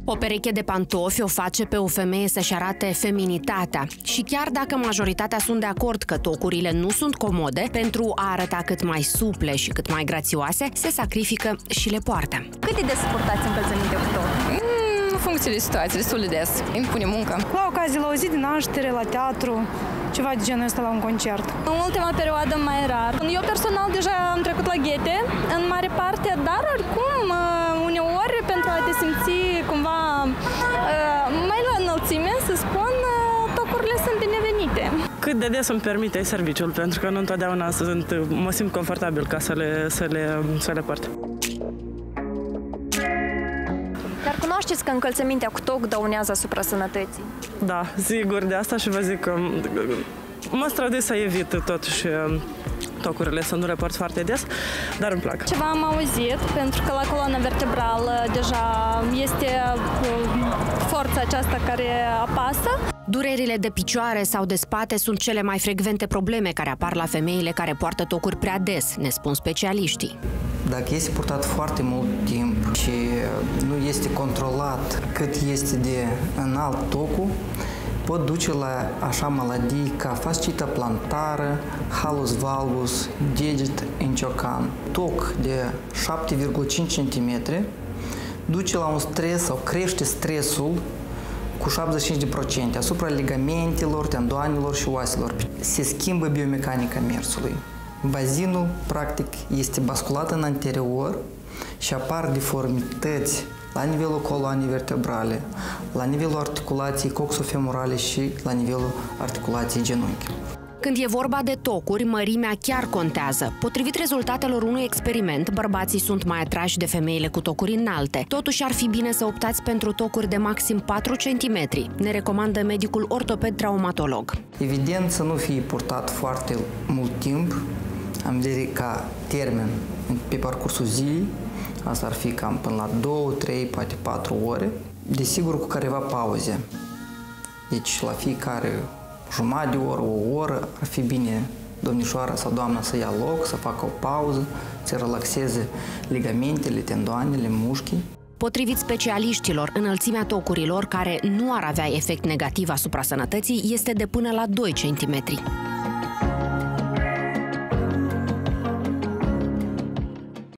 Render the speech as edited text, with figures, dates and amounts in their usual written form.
O pereche de pantofi o face pe o femeie să-și arate feminitatea și chiar dacă majoritatea sunt de acord că tocurile nu sunt comode, pentru a arăta cât mai suple și cât mai grațioase, se sacrifică și le poartă. Cât de des purtați încălțăminte cu toc? În funcție de situație, destul de des. Îmi pune muncă. La ocazii, la o zi de naștere, la teatru, ceva de genul ăsta, la un concert. În ultima perioadă mai rar. Eu personal deja am trecut la ghete, în mare parte, dar oricum, uneori, pentru a te simți cumva mai la înălțime, să spun, tocurile sunt binevenite. Cât de des îmi permite serviciul, pentru că nu întotdeauna mă simt confortabil ca să le port. Dar cunoașteți că încălțămintea cu toc dăunează asupra sănătății? Da, sigur, de asta și vă zic că mă străduiesc să evit totuși tocurile, să nu le port foarte des, dar îmi plac. Ceva am auzit, pentru că la coloana vertebrală deja este forța aceasta care apasă. Durerile de picioare sau de spate sunt cele mai frecvente probleme care apar la femeile care poartă tocuri prea des, ne spun specialiștii. Dacă este purtat foarte mult timp și nu este controlat cât este de înalt tocul, pot duce la așa maladii ca fascită plantară, halus valgus, deget înciocan. Toc de 7,5 cm duce la un stres sau crește stresul cu 75% asupra ligamentelor, tendoanelor și oaselor. Se schimbă biomecanica mersului. Bazinul, practic, este basculat în anterior și apar deformități la nivelul coloanei vertebrale, la nivelul articulației coxofemorale și la nivelul articulației genunchiului. Când e vorba de tocuri, mărimea chiar contează. Potrivit rezultatelor unui experiment, bărbații sunt mai atrași de femeile cu tocuri înalte. Totuși ar fi bine să optați pentru tocuri de maxim 4 cm, ne recomandă medicul ortoped-traumatolog. Evident să nu fie purtat foarte mult timp, am vedere ca termen pe parcursul zilei, asta ar fi cam până la 2, 3, poate 4 ore, desigur cu careva pauze. Deci la fiecare jumătate de oră, o oră, ar fi bine domnișoara sau doamna să ia loc, să facă o pauză, să relaxeze ligamentele, tendoanele, mușchii. Potrivit specialiștilor, înălțimea tocurilor care nu ar avea efect negativ asupra sănătății este de până la 2 cm.